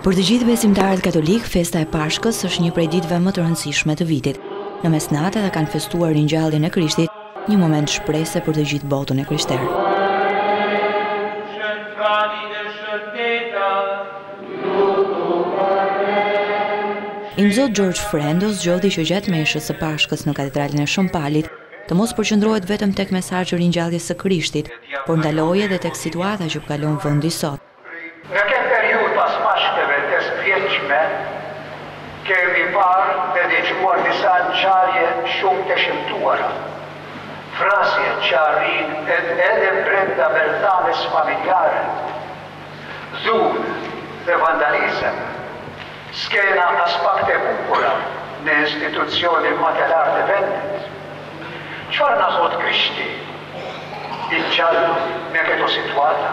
Për të gjithë besimtarët katolik, festa e Pashkës është një prej ditëve më të rëndësishme të vitit. Në mesnatë ata kanë festuar ringjalljen e Krishtit, një moment shprehse për të gjithë botën e krishterë. I nxot George Frendo zgjodhi që gjatë meshës së Pashkës në katedralin e Shëmpalit të mos përqendrohet vetëm tek mesazhi i ringjalljes së Krishtit, por ndalojë edhe tek situata që kalon vendi sot. Në këtë periudhë pas Pashkëve të vjetshme, kemi parë dhe dëgjuar disa ngjarje shumë të shëmtuara. Frasje që arrin edhe brenda verdhames familjare, dhunë dhe vandalizëm, skena as pak të bukura në institucionin më të lartë të vendit. Çfarë na thot Krishti i gjallur në këto situata?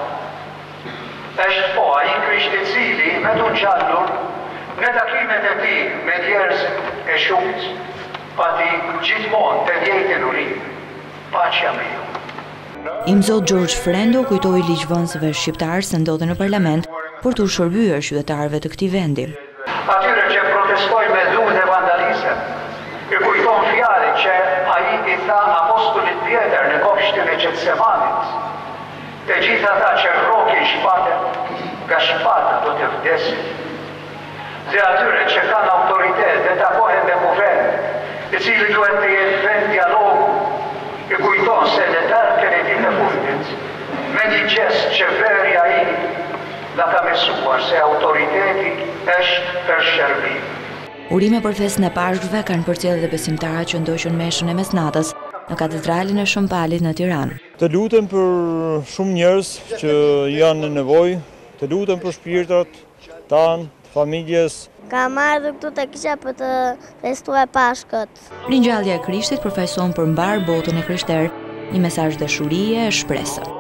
Është po ai Krishti i cili me të gjallur në takimet e tij me njerëz e shumt, pati gjithmonë të njëjtën urinë, paqja me ju. I nxot George Frendo kujtoi ligjvënësve shqiptar se ndodhen në parlament për të shërbyer qytetarëve të këtij vendi. Atyre që protestojnë me dhunë dhe vandalizëm, i kujton fjalën që ai i tha apostolit Pjetër në kopshtin e Gjetsemanit. Të gjithë ata që rrokin shpatën, nga shpata do të vdesin. Dhe atyre që kanë autoritet dhe takohen me guvern, i cili duhet të jetë vend dialogu, i kujton se në darkën e ditë fundit, me një gjest që veri ai na ka mësuar se autoriteti është për shërbim. Urime për festën e Pashkëve kanë përcjellë edhe besimtarët që ndoqën meshën e mesnatës në katedralin e Shëmpalit në Tiranë. Të lutem për shumë njerëz që janë në nevojë, të lutem për shpirtrat tanë, të familjes. Kam ardhur këtu te kisha për të festuar Pashkët. Ringjallja e Krishtit përfaqëson për mbar botën e krishterë një mesazh dashurie e shpresë.